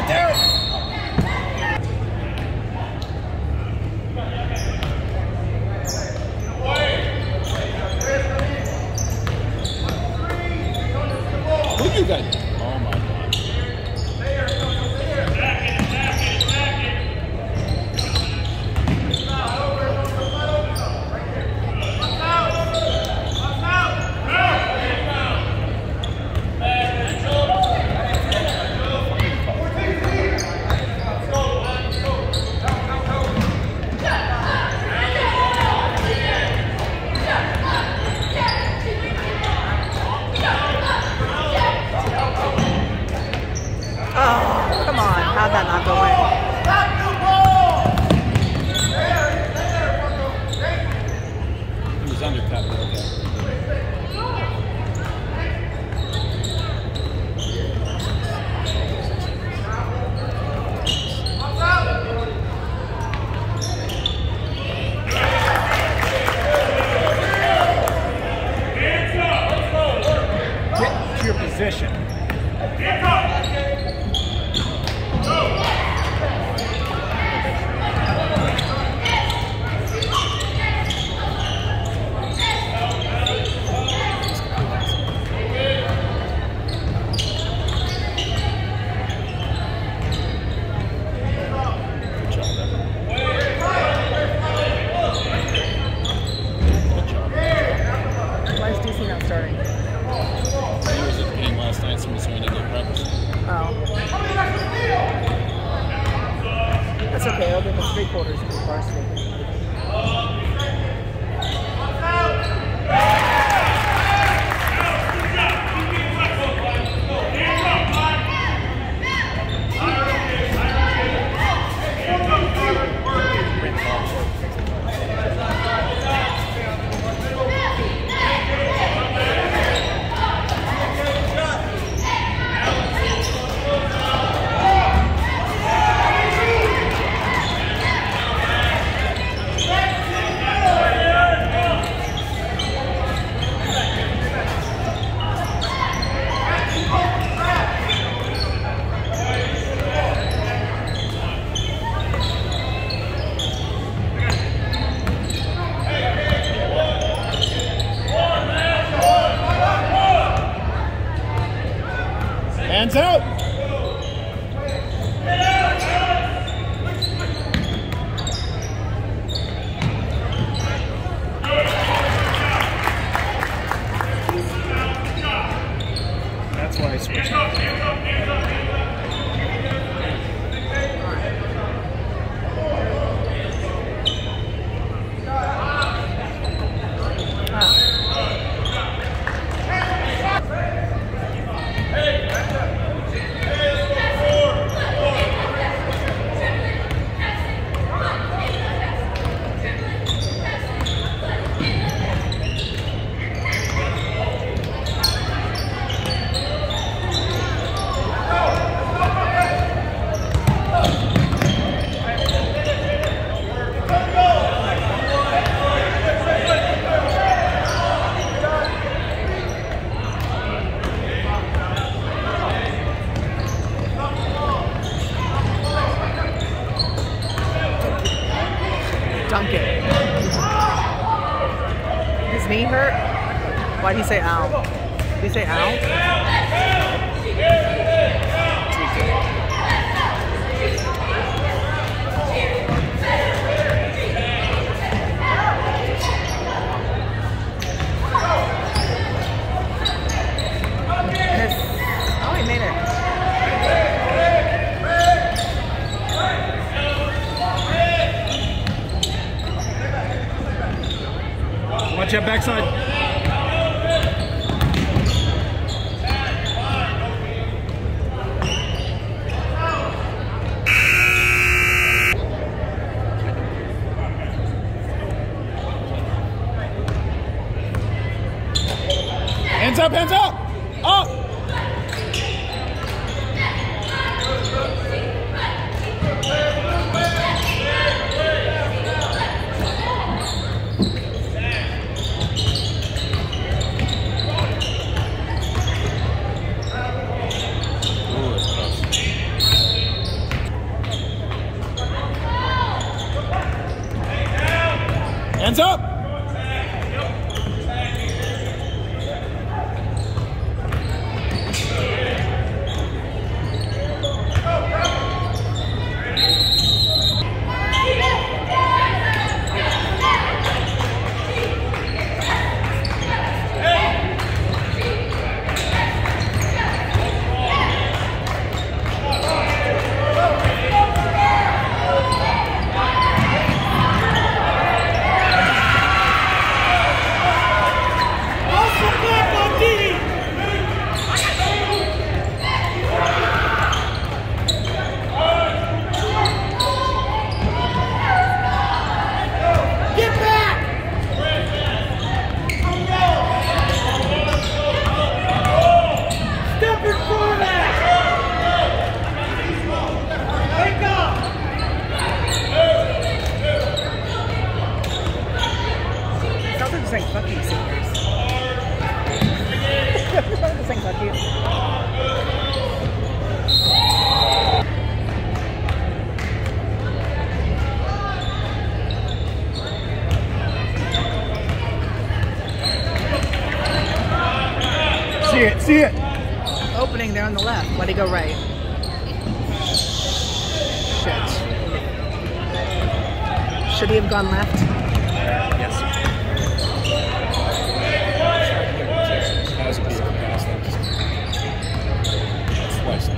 right there. Look at you guys. Oh my God. Oh, come on. How'd that not go in? He was undercut, but okay. Get to your position. Why is DC not starting? He was at the game last night, so we didn't get reps. Oh. That's okay. I'll give them 3/4 of the varsity. Hands out! That's why I switched. Dunk it. His knee hurt? Why'd he say ow? Did he say ow? Oh, he made it. Watch that backside. Hands up, hands up! Up! See it, see it. Opening there on the left. Let it go right. Shit. Should he have gone left? Yes. That was a beautiful pass. That's twice.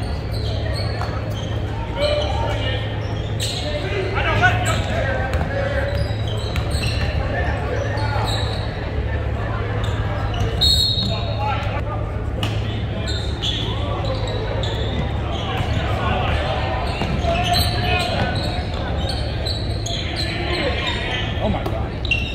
Oh my God.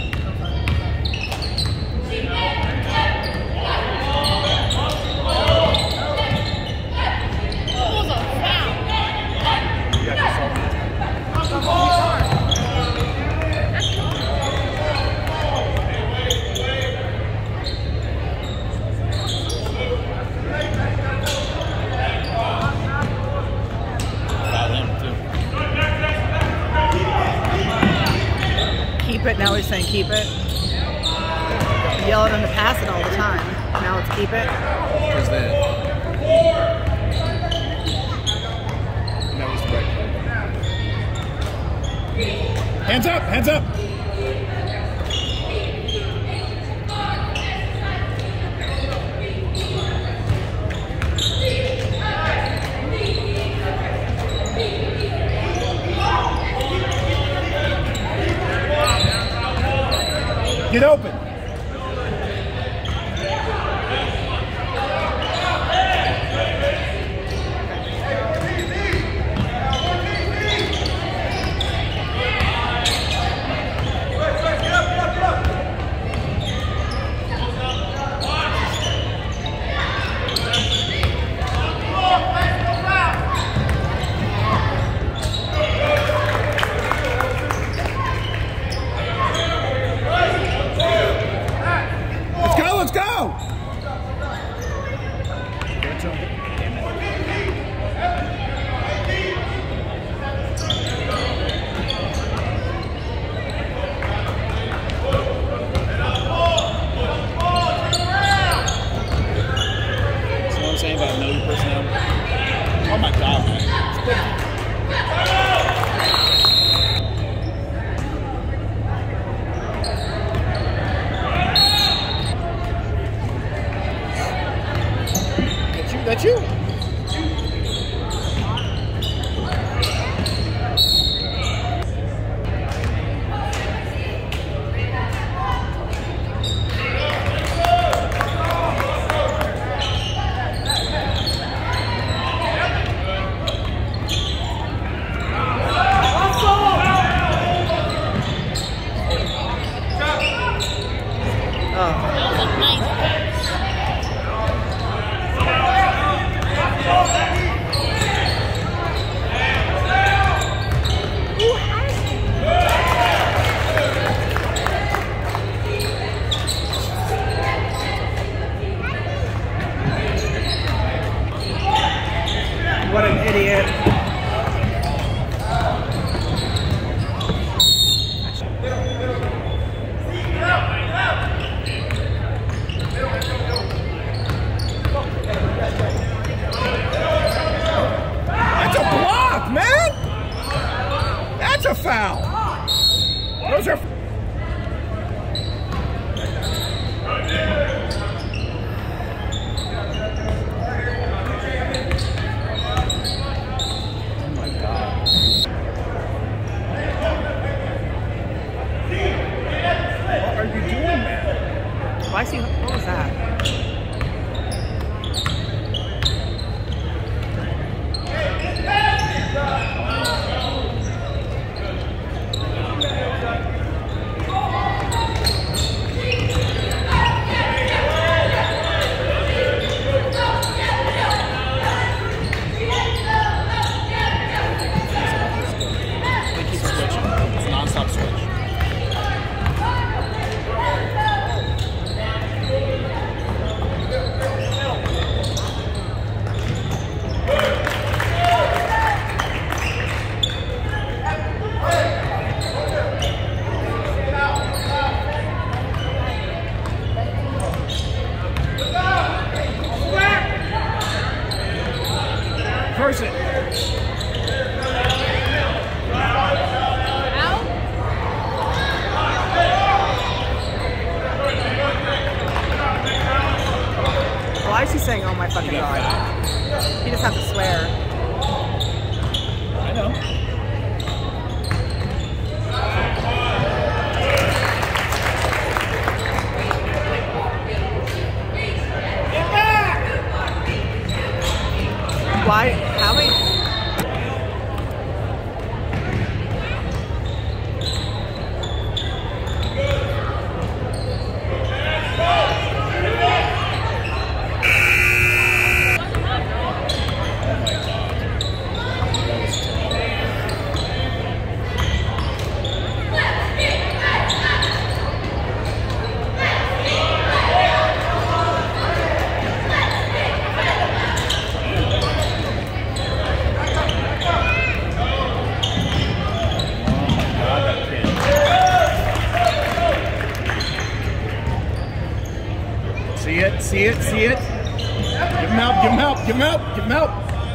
Keep it. Now he's saying keep it. Yell at him to pass it all the time. Now it's keep it. Because that was the right play. Hands up! Hands up! Get open. Let's go! See what I'm saying about know your personnel? Oh my God, man. That's you. What an idiot. That's a block, man! That's a foul! Those are... person. Why is he saying, oh my fucking god? He just have to swear. I know. Why? How many? See it, see it, see it. Give him help, give him help, give him help, give him help.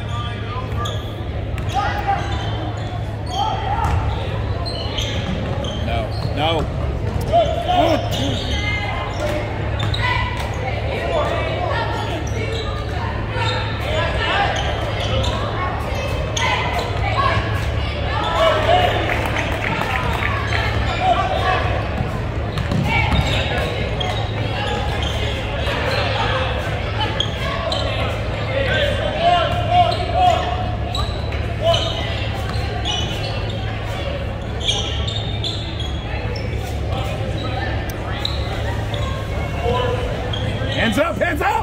No, no. Hands up, hands up!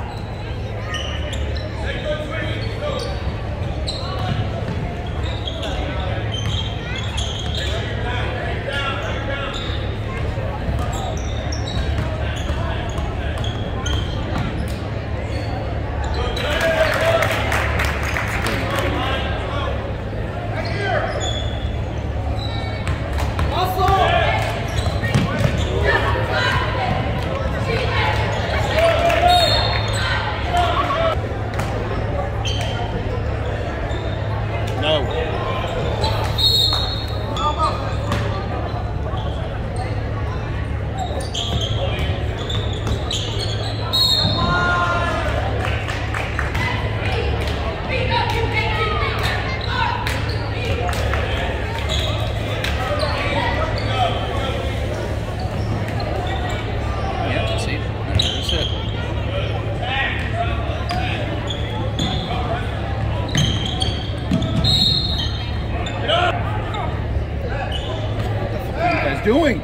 Doing?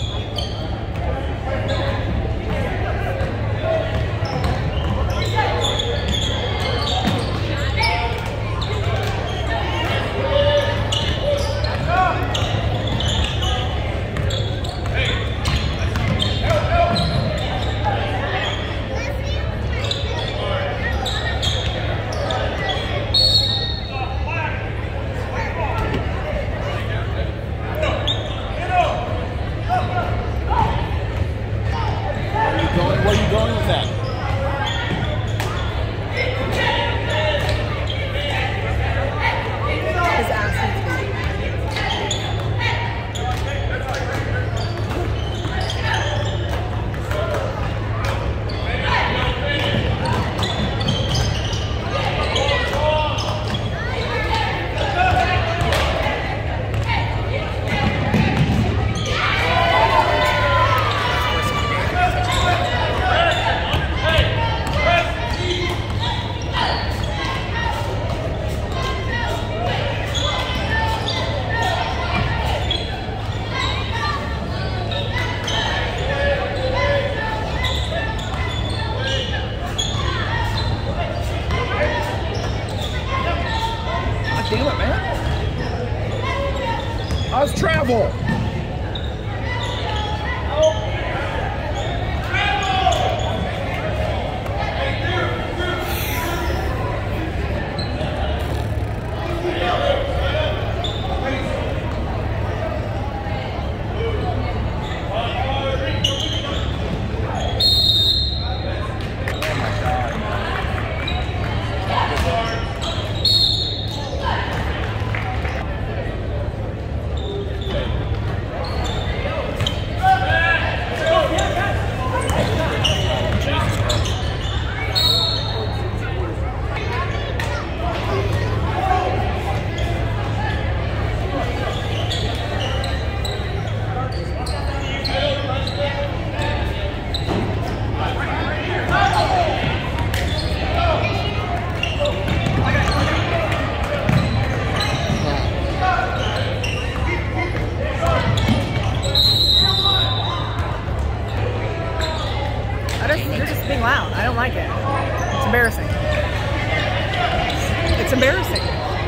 Where are you going with that? His ass needs to be. Damn it, man. How's travel? It's embarrassing.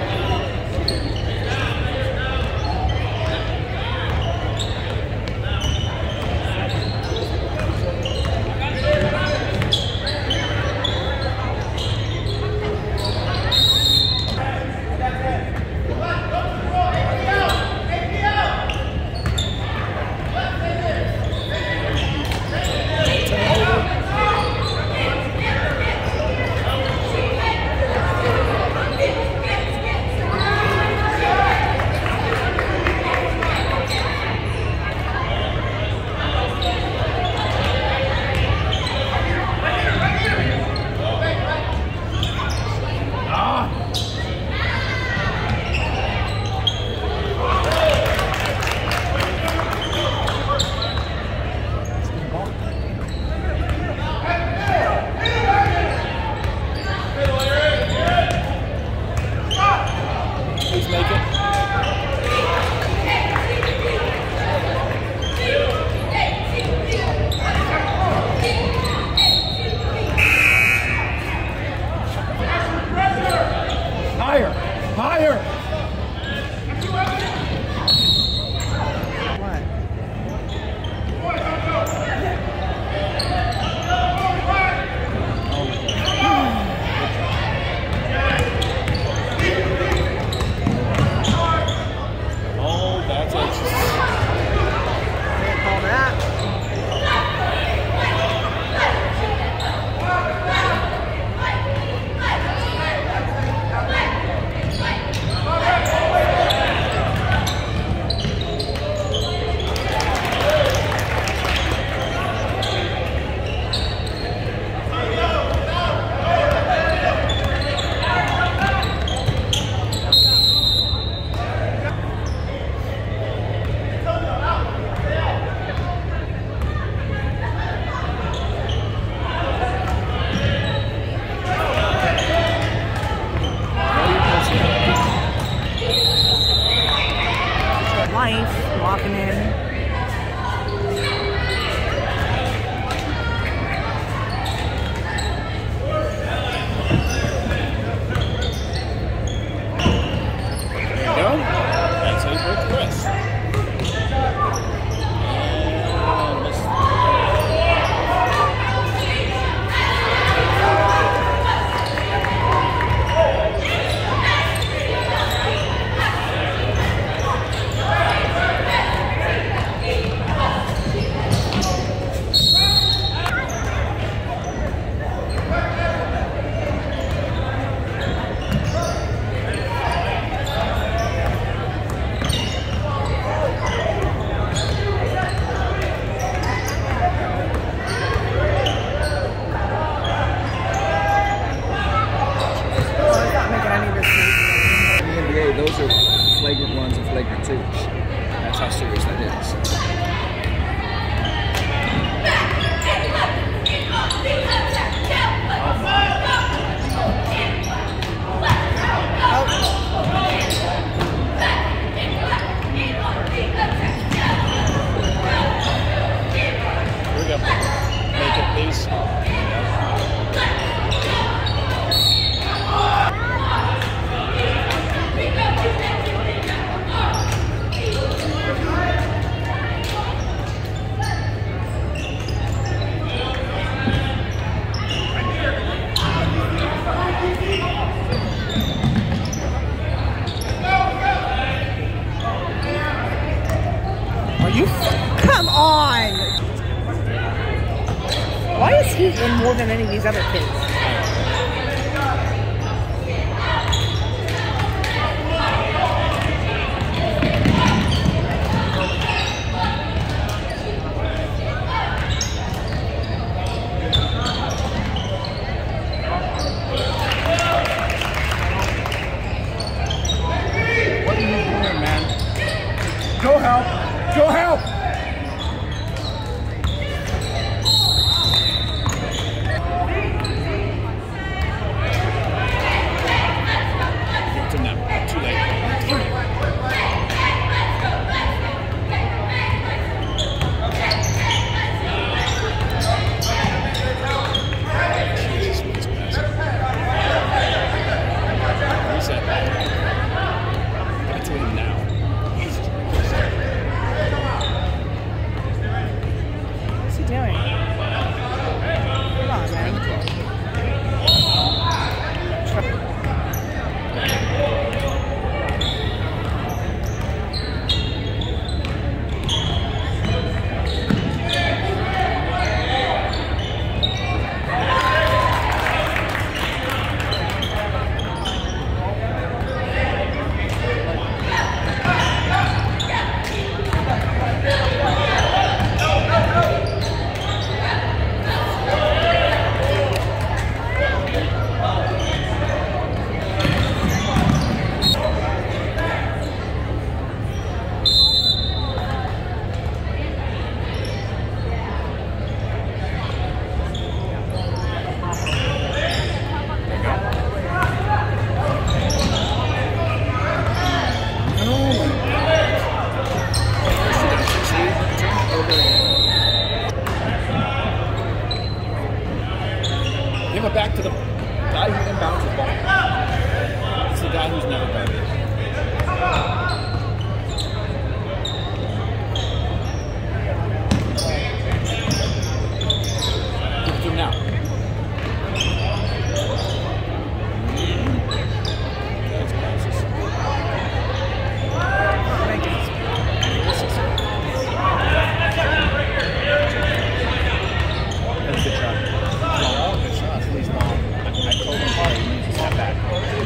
Walking in. Those are flagrant ones and flagrant twos. That's how serious that is. Here we go. Make it, please. Come on! Why is he in more than any of these other kids? What are you doing, man? Go help! Go help! guy who inbounds the ball. It's the guy who's never garbage. Give it to him now. That's priceless. That's a good shot. All good shots. Please, Mom. I told him hard. He needs to step back.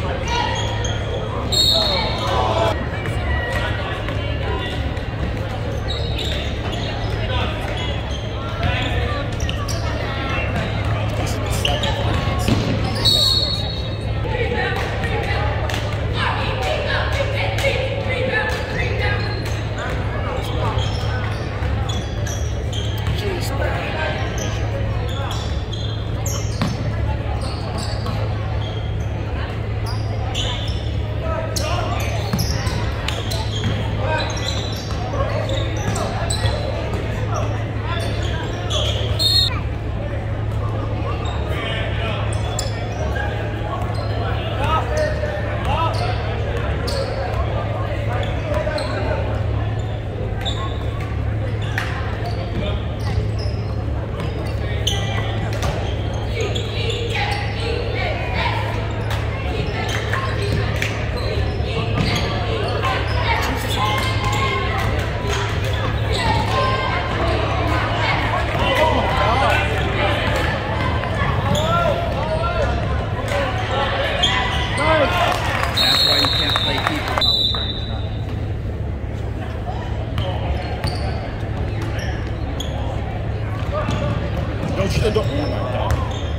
Don't. Oh my God.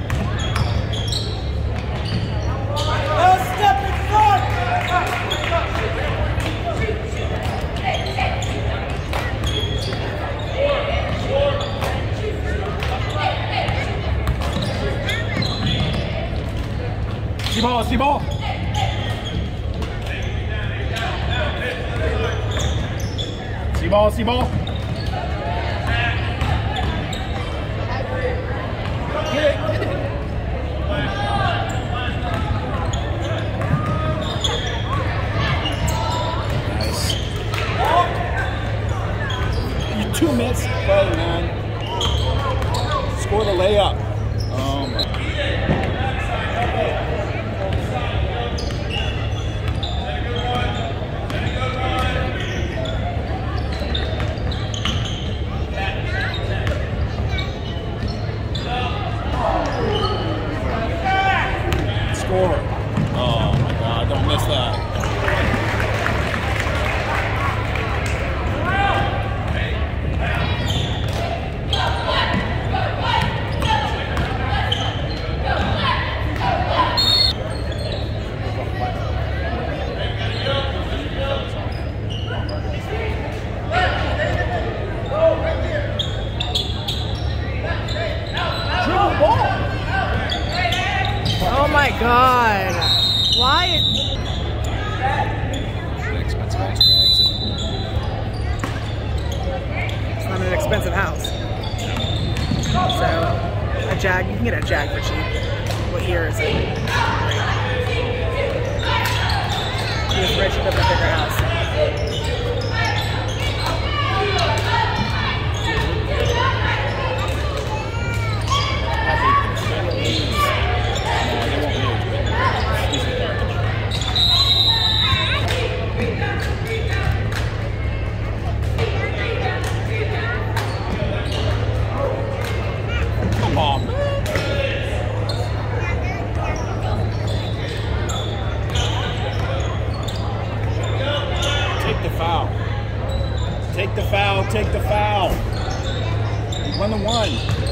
Step in front. See ball, see ball. See ball, see ball. Nice. 2 minutes to play, man. Score the layup. Oh my. Score. Oh my God, don't miss that. Oh my God. Why? It's not an expensive house. So, a Jag, you can get a Jag for cheap. What year is it? He was rich, he lived in a bigger house. Come on. Take the foul. Take the foul. Take the foul. 1-1.